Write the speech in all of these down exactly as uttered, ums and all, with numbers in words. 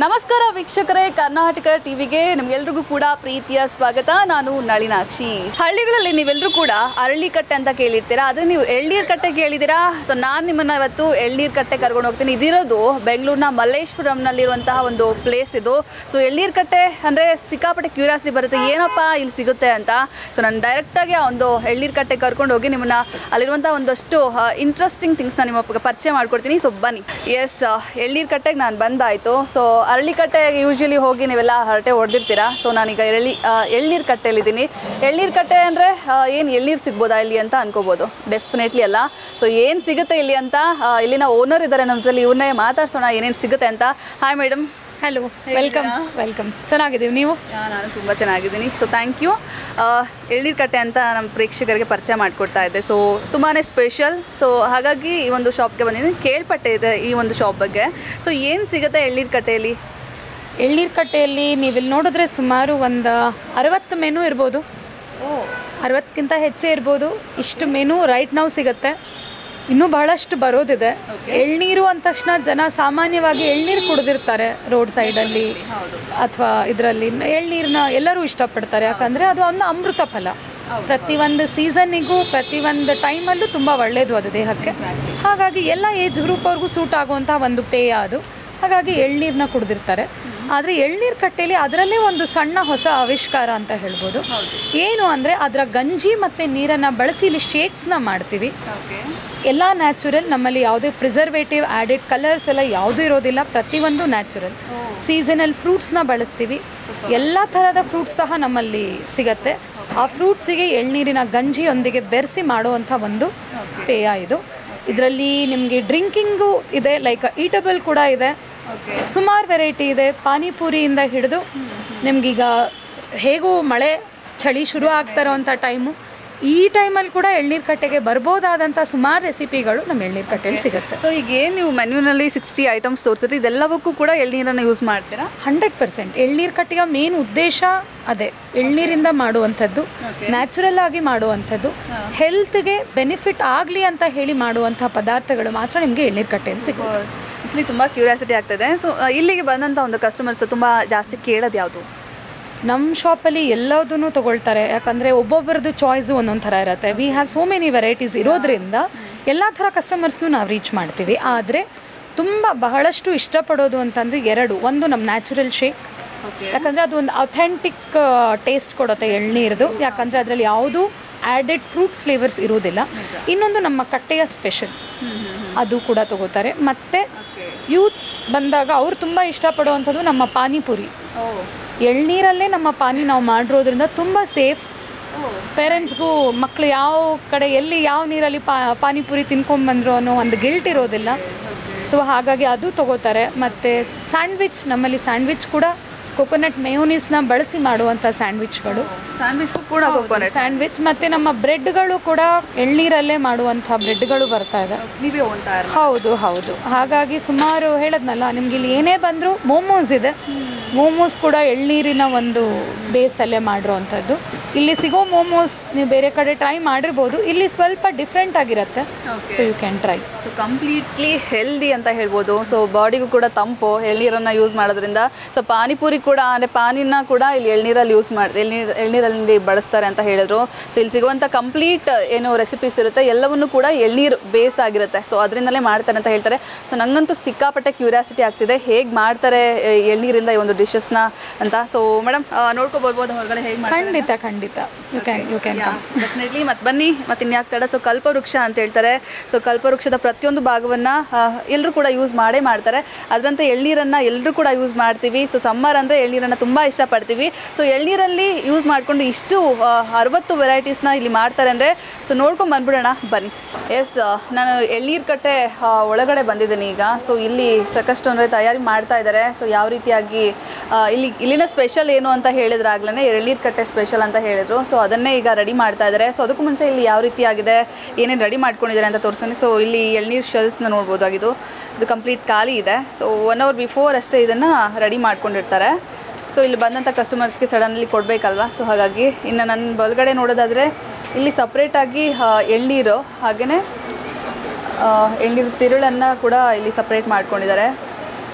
ನಮಸ್ಕಾರ ವೀಕ್ಷಕರೇ, ಕರ್ನಾಟಕ ಟಿವಿಗೆ ನಿಮ್ಗೆಲ್ರಿಗೂ ಕೂಡ ಪ್ರೀತಿಯ ಸ್ವಾಗತ. ನಾನು ನಳಿನಾಕ್ಷಿ. ಹಳ್ಳಿಗಳಲ್ಲಿ ನೀವೆಲ್ಲರೂ ಕೂಡ ಅರಳಿ ಕಟ್ಟೆ ಅಂತ ಕೇಳಿರ್ತೀರಾ, ಆದರೆ ನೀವು ಎಳ್ನೀರು ಕಟ್ಟೆ ಕೇಳಿದ್ದೀರಾ. ಸೊ ನಾನು ನಿಮ್ಮನ್ನ ಇವತ್ತು ಎಳ್ನೀರು ಕಟ್ಟೆ ಕರ್ಕೊಂಡು ಹೋಗ್ತೀನಿ. ಇದಿರೋದು ಬೆಂಗಳೂರಿನ ಮಲ್ಲೇಶ್ವರಂನಲ್ಲಿರುವಂತಹ ಒಂದು ಪ್ಲೇಸ್ ಇದು. ಸೊ ಎಳ್ನೀರು ಕಟ್ಟೆ ಅಂದರೆ ಸಿಕ್ಕಾಪಟ್ಟೆ ಕ್ಯೂರಿಯಾಸಿಟಿ ಬರುತ್ತೆ, ಏನಪ್ಪ ಇಲ್ಲಿ ಸಿಗುತ್ತೆ ಅಂತ. ಸೊ ನಾನು ಡೈರೆಕ್ಟಾಗಿ ಆ ಒಂದು ಎಳ್ನೀರು ಕಟ್ಟೆ ಕರ್ಕೊಂಡು ಹೋಗಿ ನಿಮ್ಮನ್ನ ಅಲ್ಲಿರುವಂಥ ಒಂದಷ್ಟು ಇಂಟ್ರೆಸ್ಟಿಂಗ್ ಥಿಂಗ್ಸ್ನ ನಿಮ್ಮ ಪರಿಚಯ ಮಾಡ್ಕೊಡ್ತೀನಿ. ಸೊ ಬನ್ನಿ. ಎಸ್, ಎಳ್ನೀರು ಕಟ್ಟೆಗೆ ನಾನು ಬಂದಾಯಿತು. ಸೊ ಅರಳಿಕಟ್ಟೆಗೆ ಯೂಶ್ವಲಿ ಹೋಗಿ ನೀವೆಲ್ಲ ಹರಟೆ ಹೊಡೆದಿರ್ತೀರಾ. ಸೊ ನಾನೀಗ ಎಳ್ಳಿ ಎಳ್ನೀರು ಕಟ್ಟೆಯಲ್ಲಿದ್ದೀನಿ. ಎಳ್ನೀರು ಕಟ್ಟೆ ಅಂದರೆ ಏನು ಎಳ್ನೀರು ಸಿಗ್ಬೋದಾ ಇಲ್ಲಿ ಅಂತ ಅನ್ಕೋಬೋದು. ಡೆಫಿನೆಟ್ಲಿ ಅಲ್ಲ. ಸೊ ಏನು ಸಿಗುತ್ತೆ ಇಲ್ಲಿ ಅಂತ ಇಲ್ಲಿನ ಓನರ್ ಇದ್ದಾರೆ ನಮ್ಮ ಜೊತೆ, ಇವ್ರನ್ನೇ ಮಾತಾಡ್ಸೋಣ ಏನೇನು ಸಿಗುತ್ತೆ ಅಂತ. Hi madam. Hello, welcome welcome ಚೆನ್ನಾಗಿದ್ದೀವಿ, ನೀವು? ನಾನು ತುಂಬ ಚೆನ್ನಾಗಿದ್ದೀನಿ. So thank you. Elneeru Katte ಅಂತ ನಮ್ಮ ಪ್ರೇಕ್ಷಕರಿಗೆ ಪರಿಚಯ ಮಾಡಿಕೊಡ್ತಾ ಇದ್ದೆ. ಸೊ ತುಂಬಾ ಸ್ಪೆಷಲ್. ಸೊ ಹಾಗಾಗಿ ಈ ಒಂದು ಶಾಪ್ಗೆ ಬಂದಿದ್ದೀನಿ. ಕೇಳ್ಪಟ್ಟೆ ಇದೆ ಈ ಒಂದು ಶಾಪ್ ಬಗ್ಗೆ. ಸೊ ಏನು ಸಿಗುತ್ತೆ ಎಳ್ನೀರು ಕಟ್ಟೆಯಲ್ಲಿ? ಎಳ್ನೀರು ಕಟ್ಟೆಯಲ್ಲಿ ನೀವಿಲ್ಲಿ ನೋಡಿದ್ರೆ ಸುಮಾರು ಒಂದು ಅರವತ್ತು ಮೆನು ಇರ್ಬೋದು. ಅರವತ್ತಕ್ಕಿಂತ ಹೆಚ್ಚೇ ಇರ್ಬೋದು. ಇಷ್ಟು ಮೆನು ರೈಟ್ ನಾವು ಸಿಗುತ್ತೆ. ಇನ್ನೂ ಬಹಳಷ್ಟು ಬರೋದಿದೆ. ಎಳ್ನೀರು ಅಂದ ತಕ್ಷಣ ಜನ ಸಾಮಾನ್ಯವಾಗಿ ಎಳ್ನೀರು ಕುಡಿದಿರ್ತಾರೆ ರೋಡ್ ಸೈಡಲ್ಲಿ ಅಥವಾ ಇದರಲ್ಲಿ. ಎಳ್ನೀರನ್ನ ಎಲ್ಲರೂ ಇಷ್ಟಪಡ್ತಾರೆ, ಯಾಕಂದರೆ ಅದು ಒಂದು ಅಮೃತ ಫಲ. ಪ್ರತಿಯೊಂದು ಸೀಸನ್ನಿಗೂ ಪ್ರತಿಯೊಂದು ಟೈಮಲ್ಲೂ ತುಂಬ ಒಳ್ಳೆಯದು ಅದು ದೇಹಕ್ಕೆ. ಹಾಗಾಗಿ ಎಲ್ಲ ಏಜ್ ಗ್ರೂಪ್ ಅವ್ರಿಗೂ ಸೂಟ್ ಆಗುವಂಥ ಒಂದು ಪೇಯ ಅದು. ಹಾಗಾಗಿ ಎಳ್ನೀರನ್ನ ಕುಡಿದಿರ್ತಾರೆ. ಆದರೆ ಎಳ್ನೀರು ಕಟ್ಟೆಯಲ್ಲಿ ಅದರಲ್ಲೇ ಒಂದು ಸಣ್ಣ ಹೊಸ ಆವಿಷ್ಕಾರ ಅಂತ ಹೇಳ್ಬೋದು. ಏನು ಅಂದರೆ ಅದರ ಗಂಜಿ ಮತ್ತು ನೀರನ್ನು ಬಳಸಿ ಇಲ್ಲಿ ಶೇಕ್ಸ್ನ ಮಾಡ್ತೀವಿ. ಎಲ್ಲ ನ್ಯಾಚುರಲ್. ನಮ್ಮಲ್ಲಿ ಯಾವುದೇ ಪ್ರಿಸರ್ವೇಟಿವ್ ಆ್ಯಡೆಡ್ ಕಲರ್ಸ್ ಎಲ್ಲ ಯಾವುದೂ ಇರೋದಿಲ್ಲ. ಪ್ರತಿಯೊಂದು ನ್ಯಾಚುರಲ್. ಸೀಸನಲ್ ಫ್ರೂಟ್ಸ್ನ ಬಳಸ್ತೀವಿ. ಎಲ್ಲ ಥರದ ಫ್ರೂಟ್ಸ್ ಸಹ ನಮ್ಮಲ್ಲಿ ಸಿಗತ್ತೆ. ಆ ಫ್ರೂಟ್ಸಿಗೆ ಎಳ್ನೀರಿನ ಗಂಜಿಯೊಂದಿಗೆ ಬೆರೆಸಿ ಮಾಡುವಂಥ ಒಂದು ಪೇಯ ಇದು. ಇದರಲ್ಲಿ ನಿಮಗೆ ಡ್ರಿಂಕಿಂಗು ಇದೆ, ಲೈಕ್ ಈಟಬಲ್ ಕೂಡ ಇದೆ. ಸುಮಾರು ವೆರೈಟಿ ಇದೆ. ಪಾನಿಪುರಿಯಿಂದ ಹಿಡಿದು ನಿಮಗೀಗ ಹೇಗೂ ಮಳೆ ಚಳಿ ಶುರು ಆಗ್ತಾ ಇರೋವಂಥ ಟೈಮು, ಈ ಟೈಮಲ್ಲಿ ಕೂಡ ಎಳ್ನೀರು ಕಟ್ಟೆಗೆ ಬರ್ಬೋದಾದಂಥ ಸುಮಾರು ರೆಸಿಪಿಗಳು ನಮ್ಮ ಎಳ್ನೀರು ಕಟ್ಟೆಯಲ್ಲಿ ಸಿಗುತ್ತೆ. ಸೊ ಈಗ ಏನು ನೀವು ಮೆನ್ಯೂನಲ್ಲಿ ಸಿಕ್ಸ್ಟಿ ಐಟಮ್ಸ್ ತೋರಿಸಿದ್ರೆ ಇದೆಲ್ಲವಕ್ಕೂ ಕೂಡ ಎಳ್ನೀರನ್ನು ಯೂಸ್ ಮಾಡ್ತೀರಾ? Hundred percent. ಎಳ್ನೀರು ಕಟ್ಟೆಯ ಮೇನ್ ಉದ್ದೇಶ ಅದೇ, ಎಳ್ನೀರಿಂದ ಮಾಡುವಂಥದ್ದು, ನ್ಯಾಚುರಲ್ ಆಗಿ ಮಾಡುವಂಥದ್ದು, ಹೆಲ್ತ್ಗೆ ಬೆನಿಫಿಟ್ ಆಗಲಿ ಅಂತ ಹೇಳಿ ಮಾಡುವಂಥ ಪದಾರ್ಥಗಳು ಮಾತ್ರ ನಿಮಗೆ ಎಳ್ನೀರು ಕಟ್ಟೆಯಲ್ಲಿ ಸಿಗುತ್ತೆ. ಇಲ್ಲಿ ತುಂಬ ಕ್ಯೂರಿಯಾಸಿಟಿ ಆಗ್ತದೆ. ಸೊ ಇಲ್ಲಿಗೆ ಬಂದಂಥ ಒಂದು ಕಸ್ಟಮರ್ಸ್ ತುಂಬ ಜಾಸ್ತಿ ಕೇಳೋದು ಯಾವುದು? ನಮ್ಮ ಶಾಪಲ್ಲಿ ಎಲ್ಲದನ್ನೂ ತೊಗೊಳ್ತಾರೆ, ಯಾಕಂದರೆ ಒಬ್ಬೊಬ್ಬರದ್ದು ಚಾಯ್ಸು ಒಂದೊಂದು ಥರ ಇರುತ್ತೆ. We have so many varieties ಇರೋದ್ರಿಂದ ಎಲ್ಲ ಥರ ಕಸ್ಟಮರ್ಸ್ನೂ ನಾವು ರೀಚ್ ಮಾಡ್ತೀವಿ. ಆದರೆ ತುಂಬ ಬಹಳಷ್ಟು ಇಷ್ಟಪಡೋದು ಅಂತಂದರೆ ಎರಡು. ಒಂದು ನಮ್ಮ ನ್ಯಾಚುರಲ್ ಶೇಕ್, ಯಾಕಂದರೆ ಅದು ಒಂದು ಅಥೆಂಟಿಕ್ ಟೇಸ್ಟ್ ಕೊಡುತ್ತೆ ಎಳ್ನೀರ್ದು, ಯಾಕಂದರೆ ಅದರಲ್ಲಿ ಯಾವುದೂ ಆ್ಯಡೆಡ್ ಫ್ರೂಟ್ ಫ್ಲೇವರ್ಸ್ ಇರೋದಿಲ್ಲ. ಇನ್ನೊಂದು ನಮ್ಮ ಕಟ್ಟೆಯ ಸ್ಪೆಷಲ್, ಅದು ಕೂಡ ತೊಗೋತಾರೆ. ಮತ್ತು ಯೂತ್ಸ್ ಬಂದಾಗ ಅವ್ರು ತುಂಬ ಇಷ್ಟಪಡುವಂಥದ್ದು ನಮ್ಮ ಪಾನಿಪುರಿ. ಎಳ್ನೀರಲ್ಲೇ ನಮ್ಮ ಪಾನಿ ನಾವು ಮಾಡಿರೋದ್ರಿಂದ ತುಂಬ ಸೇಫ್. ಪೇರೆಂಟ್ಸ್ಗೂ ಮಕ್ಕಳು ಯಾವ ಕಡೆ ಎಲ್ಲಿ ಯಾವ ನೀರಲ್ಲಿ ಪಾ ಪಾನಿಪುರಿ ತಿನ್ಕೊಂಡ್ಬಂದ್ರು ಅನ್ನೋ ಒಂದು ಗಿಲ್ಟ್ ಇರೋದಿಲ್ಲ. ಸೊ ಹಾಗಾಗಿ ಅದು ತೊಗೋತಾರೆ. ಮತ್ತು ಸ್ಯಾಂಡ್ವಿಚ್, ನಮ್ಮಲ್ಲಿ ಸ್ಯಾಂಡ್ವಿಚ್ ಕೂಡ ಕೊಕೊನಟ್ ಮೇಯೋನೀಸ್ನ ಬಳಸಿ ಮಾಡುವಂಥ ಸ್ಯಾಂಡ್ವಿಚ್ಗಳು. ಸ್ಯಾಂಡ್ವಿಚ್ಗೂ ಕೂಡ ಸ್ಯಾಂಡ್ವಿಚ್ ಮತ್ತು ನಮ್ಮ ಬ್ರೆಡ್ಗಳು ಕೂಡ ಎಳ್ನೀರಲ್ಲೇ ಮಾಡುವಂಥ ಬ್ರೆಡ್ಗಳು ಬರ್ತಾ ಇದೆ. ನೀವೇ ಹೋಗ್ತಾ? ಹೌದು ಹೌದು. ಹಾಗಾಗಿ ಸುಮಾರು ಹೇಳದ್ನಲ್ಲ, ನಿಮ್ಗೆ ಇಲ್ಲಿ ಏನೇ ಬಂದರೂ ಮೋಮೋಸ್ ಇದೆ. ಮೋಮೋಸ್ ಕೂಡ ಎಳ್ನೀರಿನ ಒಂದು ಬೇಸಲ್ಲೇ ಮಾಡಿರೋವಂಥದ್ದು. ಇಲ್ಲಿ ಸಿಗೋ ಮೋಮೋಸ್ ನೀವು ಬೇರೆ ಕಡೆ ಟ್ರೈ ಮಾಡಿರ್ಬೋದು, ಇಲ್ಲಿ ಸ್ವಲ್ಪ ಡಿಫ್ರೆಂಟ್ ಆಗಿರುತ್ತೆ. So you can try. So completely healthy ಅಂತ ಹೇಳ್ಬೋದು. ಸೊ ಬಾಡಿಗೂ ಕೂಡ ತಂಪು ಎಳ್ನೀರನ್ನು ಯೂಸ್ ಮಾಡೋದ್ರಿಂದ. ಸೊ ಪಾನಿಪುರಿ ಕೂಡ ಅಂದರೆ ಪಾನಿನ ಕೂಡ ಇಲ್ಲಿ ಎಳ್ನೀರಲ್ಲಿ ಯೂಸ್ ಮಾಡಿ ಎಳ್ನೀರು ಎಳ್ನೀರಲ್ಲಿ ಬಳಸ್ತಾರೆ ಅಂತ ಹೇಳಿದ್ರು. ಸೊ ಇಲ್ಲಿ ಸಿಗುವಂಥ ಕಂಪ್ಲೀಟ್ ಏನು ರೆಸಿಪೀಸ್ ಇರುತ್ತೆ ಎಲ್ಲವನ್ನೂ ಕೂಡ ಎಳ್ನೀರು ಬೇಸ್ ಆಗಿರುತ್ತೆ. ಸೊ ಅದರಿಂದಲೇ ಮಾಡ್ತಾರೆ ಅಂತ ಹೇಳ್ತಾರೆ. ಸೊ ನನಗಂತೂ ಸಿಕ್ಕಾಪಟ್ಟೆ ಕ್ಯೂರಿಯಾಸಿಟಿ ಆಗ್ತಿದೆ ಹೇಗೆ ಮಾಡ್ತಾರೆ ಎಳ್ನೀರಿಂದ ಈ ಒಂದು ಡಿಶಸ್ನ ಅಂತ. ಸೊ ಮೇಡಮ್ ನೋಡ್ಕೊಬರ್ಬೋದು ಹೊರಗಡೆ ಹೇಗೆ ಮಾಡ್ತಾರೆ? ಖಂಡಿತ ಖಂಡಿತ you can you can definitely. ಮತ್ತು ಬನ್ನಿ, ಮತ್ತು ಇನ್ಯಾಕೆ ತಡ. ಸೊ ಕಲ್ಪವೃಕ್ಷ ಅಂತ ಹೇಳ್ತಾರೆ. ಸೊ ಕಲ್ಪವೃಕ್ಷದ ಪ್ರತಿಯೊಂದು ಭಾಗವನ್ನು ಎಲ್ಲರೂ ಕೂಡ ಯೂಸ್ ಮಾಡೇ ಮಾಡ್ತಾರೆ. ಅದರಂತೆ ಎಳ್ನೀರನ್ನು ಎಲ್ಲರೂ ಕೂಡ ಯೂಸ್ ಮಾಡ್ತೀವಿ. ಸೊ ಸಮ್ಮರ್ ಅಂದರೆ ಎಳ್ನೀರನ್ನು ತುಂಬ ಇಷ್ಟಪಡ್ತೀವಿ. ಸೊ ಎಳ್ನೀರಲ್ಲಿ ಯೂಸ್ ಮಾಡಿಕೊಂಡು ಇಷ್ಟು ಅರವತ್ತು ವೆರೈಟೀಸ್ನ ಇಲ್ಲಿ ಮಾಡ್ತಾರೆ ಅಂದರೆ ಸೊ ನೋಡ್ಕೊಂಡು ಬಂದ್ಬಿಡೋಣ ಬನ್ನಿ. ಎಸ್, ನಾನು ಎಳ್ನೀರು ಕಟ್ಟೆ ಒಳಗಡೆ ಬಂದಿದ್ದೀನಿ ಈಗ. ಸೊ ಇಲ್ಲಿ ಸಾಕಷ್ಟು ಅಂದರೆ ತಯಾರಿ ಮಾಡ್ತಾ ಇದ್ದಾರೆ. ಸೊ ಯಾವ ರೀತಿಯಾಗಿ ಇಲ್ಲಿ ಇಲ್ಲಿನ ಸ್ಪೆಷಲ್ ಏನು ಅಂತ ಹೇಳಿದ್ರಾಗ್ಲೇ ಎಳ್ನೀರು ಕಟ್ಟೆ ಸ್ಪೆಷಲ್ ಅಂತ ಹೇಳಿದ್ರು. ಸೊ ಅದನ್ನೇ ಈಗ ರೆಡಿ ಮಾಡ್ತಾ ಇದ್ದಾರೆ. ಸೊ ಅದಕ್ಕೂ ಮುಂಚೆ ಇಲ್ಲಿ ಯಾವ ರೀತಿಯಾಗಿದೆ ಏನೇನು ರೆಡಿ ಮಾಡ್ಕೊಂಡಿದ್ದಾರೆ ಅಂತ ತೋರಿಸ್ತೀನಿ. ಸೊ ಇಲ್ಲಿ ಎಳ್ನೀರು ಶೆಲ್ಸ್ನ ನೋಡ್ಬೋದಾಗಿದ್ದು, ಇದು ಕಂಪ್ಲೀಟ್ ಖಾಲಿ ಇದೆ. ಸೊ ಒನ್ ಅವರ್ ಬಿಫೋರ್ ಅಷ್ಟೇ ಇದನ್ನು ರೆಡಿ ಮಾಡ್ಕೊಂಡಿರ್ತಾರೆ. ಸೊ ಇಲ್ಲಿ ಬಂದಂಥ ಕಸ್ಟಮರ್ಸ್ಗೆ ಸಡನ್ಲಿ ಕೊಡಬೇಕಲ್ವ. ಸೊ ಹಾಗಾಗಿ ಇನ್ನು ನನ್ನ ಬಲಗಡೆ ನೋಡೋದಾದರೆ ಇಲ್ಲಿ ಸಪ್ರೇಟಾಗಿ ಎಳ್ನೀರು ಹಾಗೆಯೇ ಎಳ್ನೀರು ತಿರುಳನ್ನು ಕೂಡ ಇಲ್ಲಿ ಸಪ್ರೇಟ್ ಮಾಡ್ಕೊಂಡಿದ್ದಾರೆ.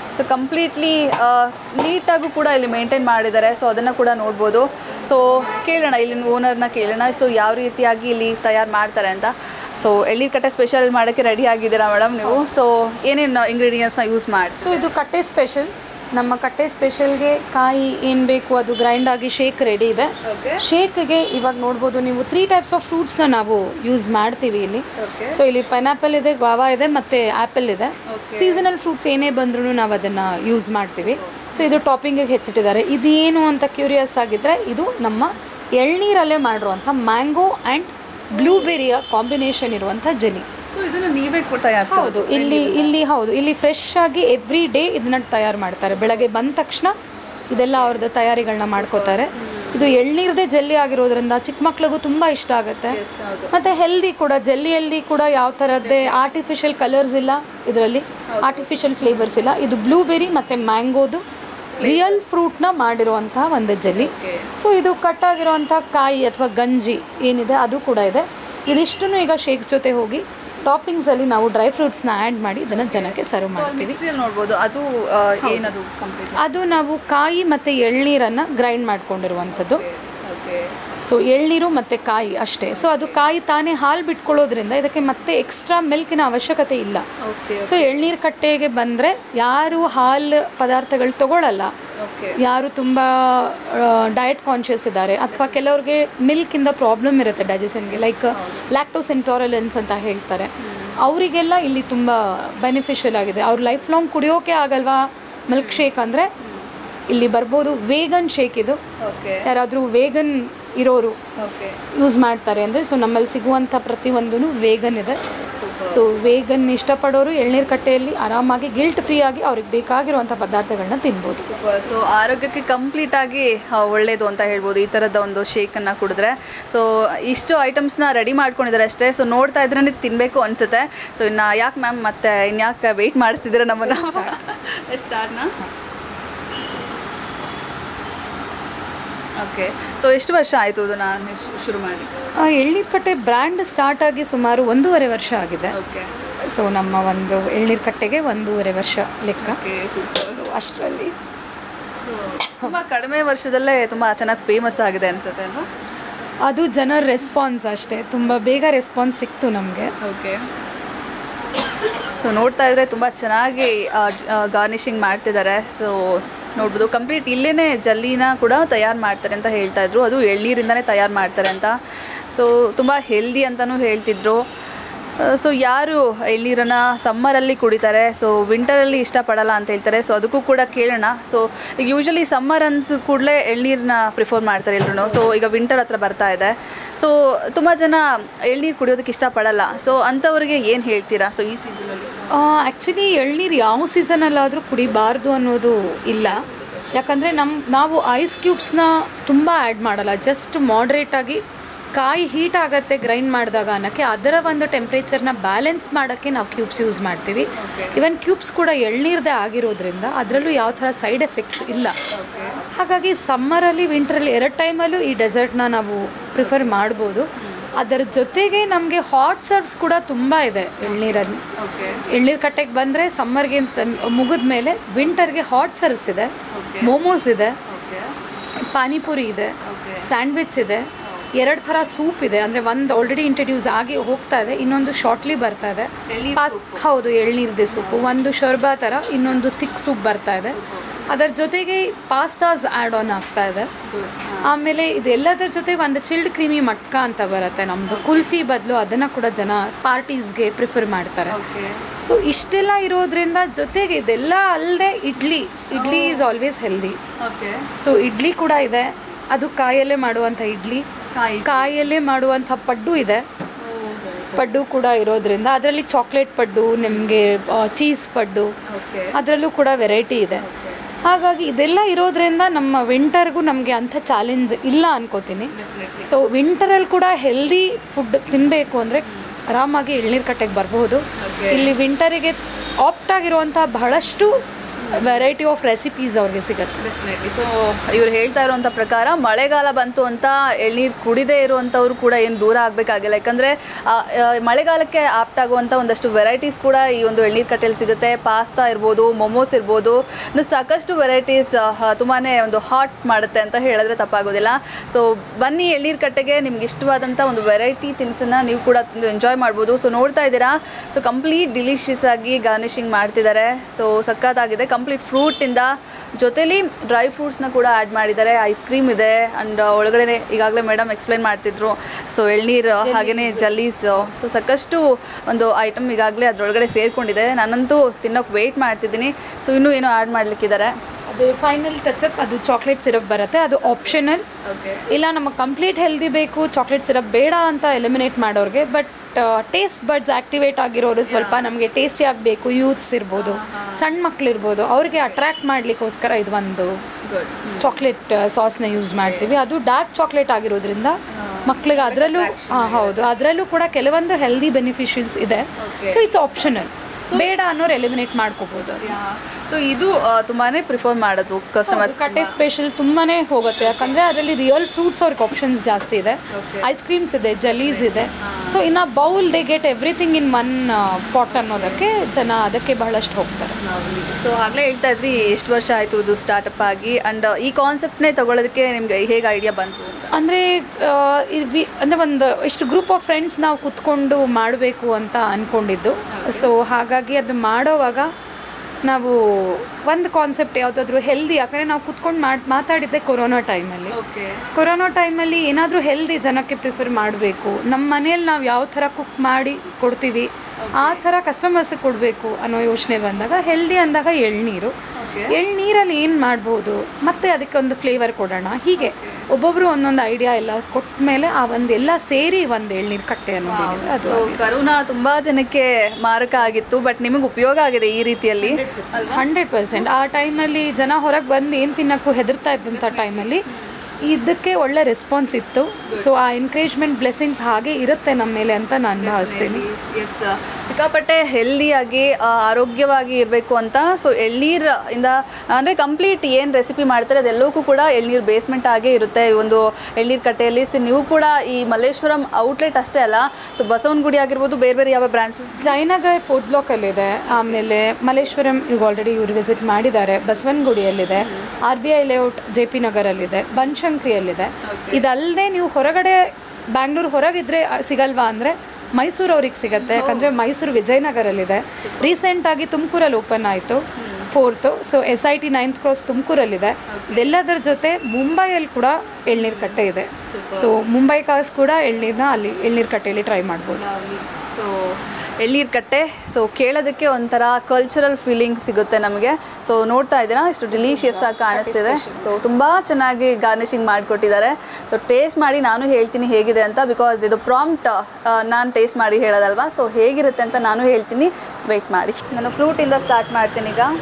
ಸೊ ಕಂಪ್ಲೀಟ್ಲಿ ನೀಟಾಗೂ ಕೂಡ ಇಲ್ಲಿ ಮೇಂಟೈನ್ ಮಾಡಿದ್ದಾರೆ. ಸೊ ಅದನ್ನು ಕೂಡ ನೋಡ್ಬೋದು. ಸೊ ಕೇಳೋಣ ಇಲ್ಲಿನ ಓನರ್ನ ಕೇಳೋಣ, ಸೊ ಯಾವ ರೀತಿಯಾಗಿ ಇಲ್ಲಿ ತಯಾರು ಮಾಡ್ತಾರೆ ಅಂತ. ಸೊ ಎಳ್ನೀರು ಕಟ್ಟೆ ಸ್ಪೆಷಲ್ ಮಾಡೋಕ್ಕೆ ರೆಡಿ ಆಗಿದ್ದೀರಾ ಮೇಡಮ್ ನೀವು? ಸೊ ಏನೇನು ಇಂಗ್ರೀಡಿಯೆಂಟ್ಸ್ನ ಯೂಸ್ ಮಾಡಿ? ಸೊ ಇದು ಕಟ್ಟೆ ಸ್ಪೆಷಲ್. ನಮ್ಮ ಕಟ್ಟೆ ಸ್ಪೆಷಲ್ಗೆ ಕಾಯಿ ಏನು ಬೇಕು ಅದು ಗ್ರೈಂಡ್ ಆಗಿ ಶೇಕ್ ರೆಡಿ ಇದೆ. ಶೇಕ್ಗೆ ಇವಾಗ ನೋಡ್ಬೋದು ನೀವು ತ್ರೀ ಟೈಪ್ಸ್ ಆಫ್ ಫ್ರೂಟ್ಸ್ನ ನಾವು ಯೂಸ್ ಮಾಡ್ತೀವಿ ಇಲ್ಲಿ. ಸೊ ಇಲ್ಲಿ ಪೈನಾಪಲ್ ಇದೆ, ಗ್ವಾವಾ ಇದೆ ಮತ್ತು ಆ್ಯಪಲ್ ಇದೆ. ಸೀಸನಲ್ ಫ್ರೂಟ್ಸ್ ಏನೇ ಬಂದ್ರೂ ನಾವು ಅದನ್ನು ಯೂಸ್ ಮಾಡ್ತೀವಿ. ಸೊ ಇದು ಟಾಪಿಂಗಿಗೆ ಹೆಚ್ಚಿಟ್ಟಿದ್ದಾರೆ. ಇದೇನು ಅಂತ ಕ್ಯೂರಿಯಸ್ ಆಗಿದ್ದರೆ ಇದು ನಮ್ಮ ಎಳ್ನೀರಲ್ಲೇ ಮಾಡಿರುವಂಥ ಮ್ಯಾಂಗೋ ಆ್ಯಂಡ್ ಬ್ಲೂಬೆರಿಯ ಕಾಂಬಿನೇಷನ್ ಇರುವಂಥ ಜೆಲಿ. ಸೊ ಇದನ್ನು ನೀವೇ ತಯಾರಿಸಿ? ಹೌದು, ಇಲ್ಲಿ ಇಲ್ಲಿ ಹೌದು ಇಲ್ಲಿ ಫ್ರೆಶ್ ಆಗಿ ಎವ್ರಿ ಡೇ ಇದನ್ನ ತಯಾರು ಮಾಡ್ತಾರೆ. ಬೆಳಗ್ಗೆ ಬಂದ ತಕ್ಷಣ ಇದೆಲ್ಲ ಅವ್ರದ್ದು ತಯಾರಿಗಳನ್ನ ಮಾಡ್ಕೋತಾರೆ. ಇದು ಎಳ್ನೀರದೇ ಜೆಲ್ಲಿ ಆಗಿರೋದ್ರಿಂದ ಚಿಕ್ಕ ಮಕ್ಳಿಗೂ ತುಂಬ ಇಷ್ಟ ಆಗುತ್ತೆ. ಮತ್ತು ಹೆಲ್ದಿ ಕೂಡ. ಜೆಲ್ಲಿಯಲ್ಲಿ ಕೂಡ ಯಾವ ಥರದ್ದೇ ಆರ್ಟಿಫಿಷಿಯಲ್ ಕಲರ್ಸ್ ಇಲ್ಲ, ಇದರಲ್ಲಿ ಆರ್ಟಿಫಿಷಿಯಲ್ ಫ್ಲೇವರ್ಸ್ ಇಲ್ಲ. ಇದು ಬ್ಲೂಬೆರಿ ಮತ್ತು ಮ್ಯಾಂಗೋದು ರಿಯಲ್ ಫ್ರೂಟ್ನ ಮಾಡಿರುವಂಥ ಒಂದು ಜೆಲ್ಲಿ. ಸೊ ಇದು ಕಟ್ಟಾಗಿರುವಂಥ ಕಾಯಿ ಅಥವಾ ಗಂಜಿ ಏನಿದೆ ಅದು ಕೂಡ ಇದೆ. ಇದಿಷ್ಟನ್ನು ಈಗ ಶೇಕ್ಸ್ ಜೊತೆ ಹೋಗಿ ಟಾಪಿಂಗ್ಸಲ್ಲಿ ನಾವು ಡ್ರೈ ಫ್ರೂಟ್ಸ್ನ ಆ್ಯಡ್ ಮಾಡಿ ಇದನ್ನು ಜನಕ್ಕೆ ಸರ್ವ್ ಮಾಡ್ತೀವಿ. ನೋಡ್ಬೋದು ಅದು ಏನದು? ಅದು ನಾವು ಕಾಯಿ ಮತ್ತು ಎಳ್ನೀರನ್ನು ಗ್ರೈಂಡ್ ಮಾಡ್ಕೊಂಡಿರುವಂಥದ್ದು. ಸೊ ಎಳ್ನೀರು ಮತ್ತು ಕಾಯಿ ಅಷ್ಟೇ. ಸೊ ಅದು ಕಾಯಿ ತಾನೇ ಹಾಲು ಬಿಟ್ಕೊಳ್ಳೋದ್ರಿಂದ ಇದಕ್ಕೆ ಮತ್ತೆ ಎಕ್ಸ್ಟ್ರಾ ಮಿಲ್ಕಿನ ಅವಶ್ಯಕತೆ ಇಲ್ಲ. ಸೊ ಎಳ್ನೀರು ಕಟ್ಟೆಗೆ ಬಂದರೆ ಯಾರು ಹಾಲು ಪದಾರ್ಥಗಳು ತಗೊಳ್ಳಲ್ಲ, ಯಾರು ತುಂಬ ಡಯಟ್ ಕಾನ್ಷಿಯಸ್ ಇದ್ದಾರೆ ಅಥವಾ ಕೆಲವ್ರಿಗೆ ಮಿಲ್ಕಿಂದ ಪ್ರಾಬ್ಲಮ್ ಇರುತ್ತೆ ಡೈಜೆಷನ್ಗೆ, ಲೈಕ್ ಲ್ಯಾಕ್ಟೋಸ್ ಇಂಟಾಲರೆನ್ಸ್ ಅಂತ ಹೇಳ್ತಾರೆ, ಅವರಿಗೆಲ್ಲ ಇಲ್ಲಿ ತುಂಬ ಬೆನಿಫಿಷಿಯಲ್ ಆಗಿದೆ. ಅವ್ರು ಲೈಫ್ ಲಾಂಗ್ ಕುಡಿಯೋಕೆ ಆಗಲ್ವಾ ಮಿಲ್ಕ್ ಶೇಕ್ ಅಂದರೆ ಇಲ್ಲಿ ಬರ್ಬೋದು. ವೇಗನ್ ಶೇಕ್ ಇದು. ಯಾರಾದರೂ ವೇಗನ್ ಇರೋರು ಯೂಸ್ ಮಾಡ್ತಾರೆ ಅಂದರೆ ಸೊ ನಮ್ಮಲ್ಲಿ ಸಿಗುವಂಥ ಪ್ರತಿಯೊಂದೂ ವೇಗನ್ ಇದೆ. ಸೊ ವೇಗನ್ ಇಷ್ಟಪಡೋರು ಎಳ್ನೀರು ಕಟ್ಟೆಯಲ್ಲಿ ಆರಾಮಾಗಿ ಗಿಲ್ಟ್ ಫ್ರೀ ಆಗಿ ಅವ್ರಿಗೆ ಬೇಕಾಗಿರುವಂಥ ಪದಾರ್ಥಗಳನ್ನ ತಿನ್ಬೋದು. ಸೊ ಆರೋಗ್ಯಕ್ಕೆ ಕಂಪ್ಲೀಟಾಗಿ ಒಳ್ಳೆಯದು ಅಂತ ಹೇಳ್ಬೋದು ಈ ಥರದ ಒಂದು ಶೇಕನ್ನು ಕುಡಿದ್ರೆ. ಸೊ ಇಷ್ಟು ಐಟಮ್ಸ್ನ ರೆಡಿ ಮಾಡ್ಕೊಂಡಿದ್ದಾರೆ ಅಷ್ಟೇ. ಸೊ ನೋಡ್ತಾ ಇದ್ರೇ ತಿನ್ನಬೇಕು ಅನಿಸುತ್ತೆ. ಸೊ ಇನ್ನು ಯಾಕೆ ಮ್ಯಾಮ್ ಮತ್ತೆ ಇನ್ಯಾಕೆ ವೆಯ್ಟ್ ಮಾಡಿಸ್ತಿದ್ದೀರಾ ನಮ್ಮನ್ನು? ಸ್ಟಾರ್ಟ್ನಾ? ಓಕೆ. ಸೊ ಎಷ್ಟು ವರ್ಷ ಆಯಿತು ಇದು ನಾನು ಶುರು ಮಾಡಿ? ಎಳ್ನೀರು ಕಟ್ಟೆ ಬ್ರ್ಯಾಂಡ್ ಸ್ಟಾರ್ಟ್ ಆಗಿ ಸುಮಾರು ಒಂದೂವರೆ ವರ್ಷ ಆಗಿದೆ. ಓಕೆ. ಸೊ ನಮ್ಮ ಒಂದು ಎಳ್ನೀರು ಕಟ್ಟೆಗೆ ಒಂದೂವರೆ ವರ್ಷ ಲೆಕ್ಕ. ಸೊ ಅಷ್ಟರಲ್ಲಿ ಸೊ ತುಂಬ ಕಡಿಮೆ ವರ್ಷದಲ್ಲೇ ತುಂಬ ಚೆನ್ನಾಗಿ ಫೇಮಸ್ ಆಗಿದೆ ಅನಿಸುತ್ತೆ ಅಲ್ವಾ? ಅದು ಜನರ ರೆಸ್ಪಾನ್ಸ್ ಅಷ್ಟೇ. ತುಂಬ ಬೇಗ ರೆಸ್ಪಾನ್ಸ್ ಸಿಕ್ತು ನಮಗೆ. ಓಕೆ. ಸೊ ನೋಡ್ತಾ ಇದ್ರೆ ತುಂಬ ಚೆನ್ನಾಗಿ ಗಾರ್ನಿಷಿಂಗ್ ಮಾಡ್ತಿದ್ದಾರೆ. ಸೊ ನೋಡ್ಬೋದು ಕಂಪ್ಲೀಟ್ ಇಲ್ಲೇ ಜಲ್ಲಿನ ಕೂಡ ತಯಾರು ಮಾಡ್ತಾರೆ ಅಂತ ಹೇಳ್ತಾ ಇದ್ರು. ಅದು ಎಳ್ನೀರಿಂದನೇ ತಯಾರು ಮಾಡ್ತಾರೆ ಅಂತ. ಸೊ ತುಂಬ ಹೆಲ್ದಿ ಅಂತಲೂ ಹೇಳ್ತಿದ್ರು. ಸೊ ಯಾರು ಎಳ್ನೀರನ್ನು ಸಮ್ಮರಲ್ಲಿ ಕುಡಿತಾರೆ, ಸೊ ವಿಂಟರಲ್ಲಿ ಇಷ್ಟಪಡಲ್ಲ ಅಂತ ಹೇಳ್ತಾರೆ. ಸೊ ಅದಕ್ಕೂ ಕೂಡ ಕೇಳೋಣ. ಸೊ ಈಗ ಯೂಶ್ವಲಿ ಸಮ್ಮರ್ ಅಂತೂ ಕೂಡಲೇ ಎಳ್ನೀರನ್ನ ಪ್ರಿಫರ್ ಮಾಡ್ತಾರೆ ಎಲ್ಲರೂ. ಸೊ ಈಗ ವಿಂಟರ್ ಹತ್ರ ಬರ್ತಾ ಇದೆ. ಸೊ ತುಂಬ ಜನ ಎಳ್ನೀರು ಕುಡಿಯೋದಕ್ಕೆ ಇಷ್ಟಪಡಲ್ಲ. ಸೊ ಅಂಥವ್ರಿಗೆ ಏನು ಹೇಳ್ತೀರಾ? ಸೊ ಈ ಸೀಸನಲ್ಲಿ ಆ್ಯಕ್ಚುಲಿ ಎಳ್ನೀರು ಯಾವ ಸೀಸನಲ್ಲಾದರೂ ಕುಡಿಬಾರ್ದು ಅನ್ನೋದು ಇಲ್ಲ. ಯಾಕಂದರೆ ನಮ್ಮ ನಾವು ಐಸ್ ಕ್ಯೂಬ್ಸ್ನ ತುಂಬ ಆ್ಯಡ್ ಮಾಡಲ್ಲ. ಜಸ್ಟ್ ಮಾಡ್ರೇಟಾಗಿ ಕಾಯಿ ಹೀಟ್ ಆಗುತ್ತೆ ಗ್ರೈಂಡ್ ಮಾಡಿದಾಗ ಅನ್ನೋಕ್ಕೆ, ಅದರ ಒಂದು ಟೆಂಪ್ರೇಚರ್ನ ಬ್ಯಾಲೆನ್ಸ್ ಮಾಡೋಕ್ಕೆ ನಾವು ಕ್ಯೂಬ್ಸ್ ಯೂಸ್ ಮಾಡ್ತೀವಿ. ಈವನ್ ಕ್ಯೂಬ್ಸ್ ಕೂಡ ಎಳ್ನೀರದೇ ಆಗಿರೋದ್ರಿಂದ ಅದರಲ್ಲೂ ಯಾವ ಥರ ಸೈಡ್ ಎಫೆಕ್ಟ್ಸ್ ಇಲ್ಲ. ಹಾಗಾಗಿ ಸಮ್ಮರಲ್ಲಿ ವಿಂಟ್ರಲ್ಲಿ ಎರಡು ಟೈಮಲ್ಲೂ ಈ ಡೆಸರ್ಟ್ನ ನಾವು ಪ್ರಿಫರ್ ಮಾಡ್ಬೋದು. ಅದರ ಜೊತೆಗೆ ನಮಗೆ ಹಾಟ್ ಸರ್ವ್ಸ್ ಕೂಡ ತುಂಬ ಇದೆ ಎಳ್ನೀರಲ್ಲಿ. ಎಳ್ನೀರು ಕಟ್ಟೆಗೆ ಬಂದರೆ ಸಮ್ಮರ್ಗೆ ಮುಗಿದ ಮೇಲೆ ವಿಂಟರ್ಗೆ ಹಾಟ್ ಸರ್ವ್ಸ್ ಇದೆ, ಮೋಮೋಸ್ ಇದೆ, ಪಾನಿಪುರಿ ಇದೆ, ಸ್ಯಾಂಡ್ವಿಚ್ ಇದೆ, ಎರಡು ಥರ ಸೂಪ್ ಇದೆ. ಅಂದರೆ ಒಂದು ಆಲ್ರೆಡಿ ಇಂಟ್ರಡ್ಯೂಸ್ ಆಗಿ ಹೋಗ್ತಾ ಇದೆ, ಇನ್ನೊಂದು ಶಾರ್ಟ್ಲಿ ಬರ್ತಾ ಇದೆ. ಪಾಸ್ ಹೌದು ಎಳ್ನೀರದೇ ಸೂಪು. ಒಂದು ಶರ್ಬಾ ಥರ, ಇನ್ನೊಂದು ಥಿಕ್ ಸೂಪ್ ಬರ್ತಾ ಇದೆ. ಅದರ ಜೊತೆಗೆ ಪಾಸ್ತಾಸ್ ಆ್ಯಡ್ ಆನ್ ಆಗ್ತಾ ಇದೆ. ಆಮೇಲೆ ಇದೆಲ್ಲದರ ಜೊತೆ ಒಂದು ಚಿಲ್ಡ್ ಕ್ರೀಮಿ ಮಟ್ಕ ಅಂತ ಬರುತ್ತೆ ನಮ್ಮದು, ಕುಲ್ಫಿ ಬದಲು ಅದನ್ನು ಕೂಡ ಜನ ಪಾರ್ಟೀಸ್ಗೆ ಪ್ರಿಫರ್ ಮಾಡ್ತಾರೆ. ಸೊ ಇಷ್ಟೆಲ್ಲ ಇರೋದ್ರಿಂದ ಜೊತೆಗೆ ಇದೆಲ್ಲ ಅಲ್ಲದೆ idli idli is always healthy. So idli ಕೂಡ ಇದೆ. ಅದು ಕಾಯಲ್ಲೇ ಮಾಡುವಂಥ ಇಡ್ಲಿ, ಕಾಯಲ್ಲೇ ಮಾಡುವಂಥ ಪಡ್ಡು ಇದೆ. ಪಡ್ಡು ಕೂಡ ಇರೋದ್ರಿಂದ ಅದರಲ್ಲಿ ಚಾಕ್ಲೇಟ್ ಪಡ್ಡು, ನಿಮಗೆ ಚೀಸ್ ಪಡ್ಡು, ಅದರಲ್ಲೂ ಕೂಡ ವೆರೈಟಿ ಇದೆ. ಹಾಗಾಗಿ ಇದೆಲ್ಲ ಇರೋದ್ರಿಂದ ನಮ್ಮ ವಿಂಟರ್ಗೂ ನಮಗೆ ಅಂಥ ಚಾಲೆಂಜ್ ಇಲ್ಲ ಅನ್ಕೋತೀನಿ. ಸೊ ವಿಂಟರಲ್ಲಿ ಕೂಡ ಹೆಲ್ದಿ ಫುಡ್ ತಿನ್ನಬೇಕು ಅಂದರೆ ಆರಾಮಾಗಿ ಎಳ್ನೀರು ಕಟ್ಟೆಗೆ ಬರಬಹುದು. ಇಲ್ಲಿ ವಿಂಟರಿಗೆ ಆಪ್ಟ್ ಆಗಿರುವಂಥ ಬಹಳಷ್ಟು ವೆರೈಟಿ ಆಫ್ ರೆಸಿಪೀಸ್ ಅವ್ರಿಗೆ ಸಿಗುತ್ತೆ. ಡೆಫಿನೆಟ್ಲಿ. ಸೊ ಇವ್ರು ಹೇಳ್ತಾ ಇರುವಂಥ ಪ್ರಕಾರ ಮಳೆಗಾಲ ಬಂತು ಅಂತ ಎಳ್ನೀರು ಕುಡಿದೇ ಇರುವಂಥವ್ರು ಕೂಡ ಏನು ದೂರ ಆಗಬೇಕಾಗಿಲ್ಲ. ಯಾಕಂದರೆ ಮಳೆಗಾಲಕ್ಕೆ ಆಪ್ಟ್ ಆಗುವಂಥ ಒಂದಷ್ಟು ವೆರೈಟೀಸ್ ಕೂಡ ಈ ಒಂದು ಎಳ್ನೀರು ಕಟ್ಟೆಯಲ್ಲಿ ಸಿಗುತ್ತೆ. ಪಾಸ್ತಾ ಇರ್ಬೋದು, ಮೊಮೋಸ್ ಇರ್ಬೋದು, ಇನ್ನು ಸಾಕಷ್ಟು ವೆರೈಟೀಸ್ ತುಂಬಾ ಒಂದು ಹಾಟ್ ಮಾಡುತ್ತೆ ಅಂತ ಹೇಳಿದ್ರೆ ತಪ್ಪಾಗೋದಿಲ್ಲ. ಸೊ ಬನ್ನಿ ಎಳ್ನೀರು ಕಟ್ಟೆಗೆ, ನಿಮ್ಗೆ ಇಷ್ಟವಾದಂಥ ಒಂದು ವೆರೈಟಿ ತಿನಿಸನ್ನು ನೀವು ಕೂಡ ತಿಂದು ಎಂಜಾಯ್ ಮಾಡ್ಬೋದು. ಸೊ ನೋಡ್ತಾ ಇದ್ದೀರಾ, ಸೊ ಕಂಪ್ಲೀಟ್ ಡಿಲಿಷಿಯಸ್ ಆಗಿ ಗಾರ್ನಿಷಿಂಗ್ ಮಾಡ್ತಿದ್ದಾರೆ. ಸೊ ಸಖತ್ತಾಗಿದೆ. ಕಂಪ್ಲೀಟ್ ಫ್ರೂಟಿಂದ ಜೊತೆಲಿ ಡ್ರೈ ಫ್ರೂಟ್ಸ್ನ ಕೂಡ ಆ್ಯಡ್ ಮಾಡಿದ್ದಾರೆ. ಐಸ್ ಕ್ರೀಮ್ ಇದೆ ಆ್ಯಂಡ್ ಒಳಗಡೆ ಈಗಾಗಲೇ ಮೇಡಮ್ ಎಕ್ಸ್ಪ್ಲೈನ್ ಮಾಡ್ತಿದ್ರು. ಸೊ ಎಳ್ನೀರು ಹಾಗೆಯೇ ಜಲೀಸು, ಸೊ ಸಾಕಷ್ಟು ಒಂದು ಐಟಮ್ ಈಗಾಗಲೇ ಅದರೊಳಗಡೆ ಸೇರಿಕೊಂಡಿದೆ. ನಾನಂತೂ ತಿನ್ನೋಕೆ ವೆಯ್ಟ್ ಮಾಡ್ತಿದ್ದೀನಿ. ಸೊ ಇನ್ನೂ ಏನೋ ಆ್ಯಡ್ ಮಾಡಲಿಕ್ಕಿದ್ದಾರೆ. ಅದು ಫೈನಲ್ ಟಚಪ್, ಅದು ಚಾಕ್ಲೇಟ್ ಸಿರಪ್ ಬರುತ್ತೆ, ಅದು ಆಪ್ಷನಲ್. ಇಲ್ಲ ನಮಗೆ ಕಂಪ್ಲೀಟ್ ಹೆಲ್ದಿ ಬೇಕು, ಚಾಕ್ಲೇಟ್ ಸಿರಪ್ ಬೇಡ ಅಂತ ಎಲಿಮಿನೇಟ್ ಮಾಡೋರಿಗೆ. ಬಟ್ ಟೇಸ್ಟ್ ಬಡ್ಸ್ ಆ್ಯಕ್ಟಿವೇಟ್ ಆಗಿರೋರು, ಸ್ವಲ್ಪ ನಮಗೆ ಟೇಸ್ಟಿ ಆಗಬೇಕು, ಯೂತ್ಸ್ ಇರ್ಬೋದು, ಸಣ್ಣ ಮಕ್ಕಳಿರ್ಬೋದು, ಅವ್ರಿಗೆ ಅಟ್ರ್ಯಾಕ್ಟ್ ಮಾಡಲಿಕ್ಕೋಸ್ಕರ ಇದು ಒಂದು ಚಾಕ್ಲೇಟ್ ಸಾಸ್ನ ಯೂಸ್ ಮಾಡ್ತೀವಿ. ಅದು ಡಾರ್ಕ್ ಚಾಕ್ಲೇಟ್ ಆಗಿರೋದ್ರಿಂದ ಮಕ್ಕಳಿಗೆ ಅದರಲ್ಲೂ ಹಾಂ ಹೌದು, ಅದರಲ್ಲೂ ಕೂಡ ಕೆಲವೊಂದು ಹೆಲ್ದಿ ಬೆನಿಫಿಷಿಯಲ್ಸ್ ಇದೆ. So it's optional. ಬೇಡ ಅನ್ನೋರು ಎಲಿಮಿನೇಟ್ ಮಾಡ್ಕೋಬೋದು. ಸೊ ಇದು ತುಂಬಾ ಪ್ರಿಫರ್ ಮಾಡೋದು ಕಸ್ಟಮರ್ಸ್. ಕಟ್ಟೆ ಸ್ಪೆಷಲ್ ತುಂಬಾ ಹೋಗುತ್ತೆ, ಯಾಕಂದರೆ ಅದರಲ್ಲಿ ರಿಯಲ್ ಫ್ರೂಟ್ಸ್ ಅವ್ರಿಗೆ ಆಪ್ಷನ್ಸ್ ಜಾಸ್ತಿ ಇದೆ. ಐಸ್ ಕ್ರೀಮ್ಸ್ ಇದೆ, ಜಲೀಸ್ ಇದೆ. ಸೊ ಇನ್ನು bowl they get everything in one pot ಅನ್ನೋದಕ್ಕೆ ಜನ ಅದಕ್ಕೆ ಬಹಳಷ್ಟು ಹೋಗ್ತಾರೆ. ಸೊ ಆಗಲೇ ಹೇಳ್ತಾ ಇದ್ರಿ ಎಷ್ಟು ವರ್ಷ ಆಯಿತು ಇದು ಸ್ಟಾರ್ಟಪ್ ಆಗಿ, ಆ್ಯಂಡ್ ಈ ಕಾನ್ಸೆಪ್ಟ್ನೇ ತಗೊಳ್ಳೋದಕ್ಕೆ ನಿಮ್ಗೆ ಹೇಗೆ ಐಡಿಯಾ ಬಂತು? ಅಂದರೆ ಅಂದರೆ ಒಂದು ಇಷ್ಟು ಗ್ರೂಪ್ ಆಫ್ ಫ್ರೆಂಡ್ಸ್ ನಾವು ಕುತ್ಕೊಂಡು ಮಾಡಬೇಕು ಅಂತ ಅಂದ್ಕೊಂಡಿದ್ದು. ಸೊ ಹಾಗಾಗಿ ಅದು ಮಾಡೋವಾಗ ನಾವು ಒಂದು ಕಾನ್ಸೆಪ್ಟ್ ಯಾವುದಾದ್ರೂ ಹೆಲ್ದಿ, ಯಾಕಂದರೆ ನಾವು ಕುತ್ಕೊಂಡು ಮಾಡಿ ಮಾತಾಡಿದ್ದೆ ಕೊರೋನಾ ಟೈಮಲ್ಲಿ. ಕೊರೋನಾ ಟೈಮಲ್ಲಿ ಏನಾದರೂ ಹೆಲ್ದಿ ಜನಕ್ಕೆ ಪ್ರಿಫರ್ ಮಾಡಬೇಕು, ನಮ್ಮ ಮನೇಲಿ ನಾವು ಯಾವ ಥರ ಕುಕ್ ಮಾಡಿ ಕೊಡ್ತೀವಿ ಆ ಥರ ಕಸ್ಟಮರ್ಸಿಗೆ ಕೊಡಬೇಕು ಅನ್ನೋ ಯೋಚನೆ ಬಂದಾಗ ಹೆಲ್ದಿ ಅಂದಾಗ ಎಳ್ನೀರು, ಎಳ್ನೀರಲ್ಲಿ ಏನು ಮಾಡ್ಬೋದು ಮತ್ತು ಅದಕ್ಕೆ ಒಂದು ಫ್ಲೇವರ್ ಕೊಡೋಣ, ಹೀಗೆ ಒಬ್ಬೊಬ್ಬರು ಒಂದೊಂದು ಐಡಿಯಾ ಎಲ್ಲ ಕೊಟ್ಟ ಮೇಲೆ ಆ ಒಂದು ಎಲ್ಲ ಸೇರಿ ಒಂದು ಎಳ್ನೀರು ಕಟ್ಟೆ ಅನ್ನೋದು. ಅದು ಕರೋನಾ ತುಂಬ ಜನಕ್ಕೆ ಮಾರಕ ಆಗಿತ್ತು, ಬಟ್ ನಿಮಗೆ ಉಪಯೋಗ ಆಗಿದೆ ಈ ರೀತಿಯಲ್ಲಿ. Hundred percent. ಆ ಟೈಮಲ್ಲಿ ಜನ ಹೊರಗೆ ಬಂದು ಏನು ತಿನ್ನೋಕ್ಕೂ ಹೆದರ್ತಾ ಇದ್ದಂಥ ಟೈಮಲ್ಲಿ ಇದಕ್ಕೆ ಒಳ್ಳೆ ರೆಸ್ಪಾನ್ಸ್ ಇತ್ತು. ಸೊ ಆ ಎನ್ಕರೇಜ್ಮೆಂಟ್ ಬ್ಲೆಸ್ಸಿಂಗ್ಸ್ ಹಾಗೆ ಇರುತ್ತೆ ನಮ್ಮ ಮೇಲೆ ಅಂತ ನಾನು ಭಾವಿಸ್ತೀನಿ. ಎಸ್, ಸಿಕ್ಕಾಪಟ್ಟೆ ಹೆಲ್ದಿಯಾಗಿ ಆರೋಗ್ಯವಾಗಿ ಇರಬೇಕು ಅಂತ. ಸೊ ಎಳ್ನೀರು ಇಂದ ಅಂದರೆ ಕಂಪ್ಲೀಟ್ ಏನು ರೆಸಿಪಿ ಮಾಡ್ತಾರೆ ಅದೆಲ್ಲವಕ್ಕೂ ಕೂಡ ಎಳ್ನೀರು ಬೇಸ್ಮೆಂಟ್ ಆಗೇ ಇರುತ್ತೆ ಈ ಒಂದು ಎಳ್ನೀರು ಕಟ್ಟೆಯಲ್ಲಿ. ಸೊ ನೀವು ಕೂಡ ಈ ಮಲ್ಲೇಶ್ವರಂ ಔಟ್ಲೆಟ್ ಅಷ್ಟೇ ಅಲ್ಲ, ಸೊ ಬಸವನಗುಡಿ ಆಗಿರ್ಬೋದು, ಬೇರೆ ಬೇರೆ ಯಾವ ಬ್ರಾಂಚಸ್? ಜಯನಗರ್ ಫುಡ್ ಬ್ಲಾಕಲ್ಲಿದೆ, ಆಮೇಲೆ ಮಲ್ಲೇಶ್ವರಂ ಈಗ ಆಲ್ರೆಡಿ ಇವರು ವಿಸಿಟ್ ಮಾಡಿದ್ದಾರೆ, ಬಸವನಗುಡಿಯಲ್ಲಿದೆ, R B I layout J P ನಗರಲ್ಲಿದೆ, ಬನಶಂಕರಿಯಲ್ಲಿದೆ. ಇದಲ್ಲದೆ ನೀವು ಹೊರಗಡೆ ಬ್ಯಾಂಗ್ಳೂರು ಹೊರಗಿದ್ರೆ ಸಿಗಲ್ವಾ ಅಂದರೆ ಮೈಸೂರು ಅವ್ರಿಗೆ ಸಿಗುತ್ತೆ, ಯಾಕಂದರೆ ಮೈಸೂರು ವಿಜಯನಗರಲ್ಲಿದೆ. ರೀಸೆಂಟಾಗಿ ತುಮಕೂರಲ್ಲಿ ಓಪನ್ ಆಯಿತು fourth. So S I T ninth cross ತುಮಕೂರಲ್ಲಿದೆ. ಇದೆಲ್ಲದರ ಜೊತೆ ಮುಂಬೈಯಲ್ಲಿ ಕೂಡ ಎಳ್ನೀರು ಕಟ್ಟೆ ಇದೆ. ಸೊ ಮುಂಬೈ ಕಾಸ್ ಕೂಡ ಎಳ್ನೀರನ್ನ ಅಲ್ಲಿ ಎಳ್ನೀರು ಕಟ್ಟೆಯಲ್ಲಿ ಟ್ರೈ ಮಾಡ್ಬೋದು. ಸೊ ಎಳ್ನೀರು ಕಟ್ಟೆ, ಸೊ ಕೇಳೋದಕ್ಕೆ ಒಂಥರ ಕಲ್ಚರಲ್ ಫೀಲಿಂಗ್ ಸಿಗುತ್ತೆ ನಮಗೆ. ಸೊ ನೋಡ್ತಾ ಇದ್ದೀರಾ ಇಷ್ಟು ಡಿಲಿಷಿಯಸ್ ಆಗಿ ಕಾಣಿಸ್ತಿದೆ. ಸೊ ತುಂಬ ಚೆನ್ನಾಗಿ ಗಾರ್ನಿಷಿಂಗ್ ಮಾಡಿಕೊಟ್ಟಿದ್ದಾರೆ. ಸೊ ಟೇಸ್ಟ್ ಮಾಡಿ ನಾನು ಹೇಳ್ತೀನಿ ಹೇಗಿದೆ ಅಂತ, ಬಿಕಾಸ್ ಇದು ಪ್ರಾಂಪ್ಟ್ ನಾನು ಟೇಸ್ಟ್ ಮಾಡಿ ಹೇಳೋದಲ್ವಾ. ಸೊ ಹೇಗಿರುತ್ತೆ ಅಂತ ನಾನು ಹೇಳ್ತೀನಿ, ವೆಯ್ಟ್ ಮಾಡಿ. ನಾನು ಫ್ರೂಟಿಂದ ಸ್ಟಾರ್ಟ್ ಮಾಡ್ತೀನಿ ಈಗ.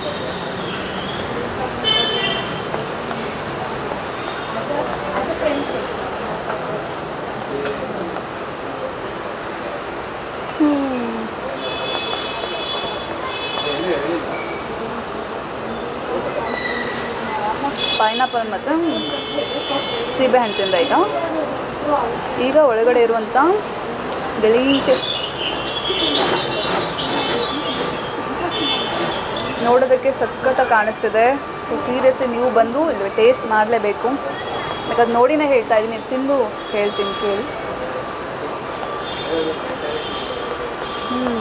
ಪೈನಾಪಲ್ ಮತ್ತು ಸೀಬೆಹಣ್ಣು ತಿಂದ ಈಗ ಈಗ ಒಳಗಡೆ ಇರುವಂಥ ಡೆಲಿಷಿಯಸ್, ನೋಡೋದಕ್ಕೆ ಸಖತ್ತಾಗಿ ಕಾಣಿಸ್ತಿದೆ. ಸೊ ಸೀರಿಯಸ್ಲಿ ನೀವು ಬಂದು ಇಲ್ಲಿ ಟೇಸ್ಟ್ ಮಾಡಲೇಬೇಕು. ಯಾಕಂದ್ರೆ ನೋಡಿನೇ ಹೇಳ್ತಾ ಇದ್ದೀನಿ, ತಿಂದು ಹೇಳ್ತೀನಿ ಕೇಳಿ. ಹ್ಞೂ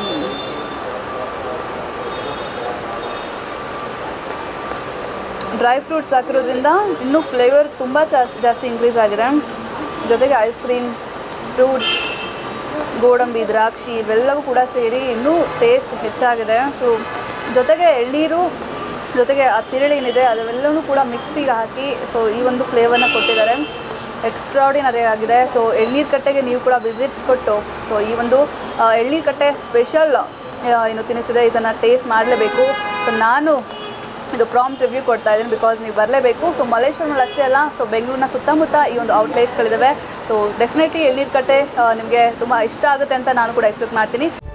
ಡ್ರೈ ಫ್ರೂಟ್ಸ್ ಹಾಕಿರೋದ್ರಿಂದ ಇನ್ನೂ ಫ್ಲೇವರ್ ತುಂಬ ಜಾಸ್ತಿ ಜಾಸ್ತಿ ಇನ್ಕ್ರೀಸ್ ಆಗಿದೆ. ಜೊತೆಗೆ ಐಸ್ ಕ್ರೀಮ್, ಫ್ರೂಟ್ಸ್, ಗೋಡಂಬಿ, ದ್ರಾಕ್ಷಿ ಇವೆಲ್ಲವೂ ಕೂಡ ಸೇರಿ ಇನ್ನೂ ಟೇಸ್ಟ್ ಹೆಚ್ಚಾಗಿದೆ. ಸೊ ಜೊತೆಗೆ ಎಳ್ನೀರು, ಜೊತೆಗೆ ಆ ತಿರುಳು ಏನಿದೆ ಅದೆಲ್ಲವೂ ಕೂಡ ಮಿಕ್ಸಿಗೆ ಹಾಕಿ ಸೊ ಈ ಒಂದು ಫ್ಲೇವರ್ನ ಕೊಟ್ಟಿದ್ದಾರೆ. ಎಕ್ಸ್ಟ್ರಾಡಿನರಿ ಆಗಿದೆ. ಸೊ ಎಳ್ನೀರು ಕಟ್ಟೆಗೆ ನೀವು ಕೂಡ ವಿಸಿಟ್ ಕೊಟ್ಟು ಸೊ ಈ ಒಂದು ಎಳ್ನೀರು ಕಟ್ಟೆ ಸ್ಪೆಷಲ್ ಏನು ತಿನಿಸಿದೆ ಇದನ್ನು ಟೇಸ್ಟ್ ಮಾಡಲೇಬೇಕು. ಸೊ ನಾನು ಇದು ಪ್ರಾಂಪ್ಟ್ ರಿವ್ಯೂ ಕೊಡ್ತಾ ಇದ್ದೀನಿ, ಬಿಕಾಸ್ ನೀವು ಬರಲೇಬೇಕು. ಸೊ ಮಲ್ಲೇಶ್ವರಮಲ್ಲಿ ಅಷ್ಟೇ ಅಲ್ಲ, ಸೊ ಬೆಂಗಳೂರಿನ ಸುತ್ತಮುತ್ತ ಈ ಒಂದು ಔಟ್ಲೆಟ್ಸ್ಗಳಿದ್ದಾವೆ. ಸೊ ಡೆಫಿನೆಟ್ಲಿ ಎಳ್ನೀರು ಕಟ್ಟೆ ನಿಮಗೆ ತುಂಬ ಇಷ್ಟ ಆಗುತ್ತೆ ಅಂತ ನಾನು ಕೂಡ ಎಕ್ಸ್ಪೆಕ್ಟ್ ಮಾಡ್ತೀನಿ.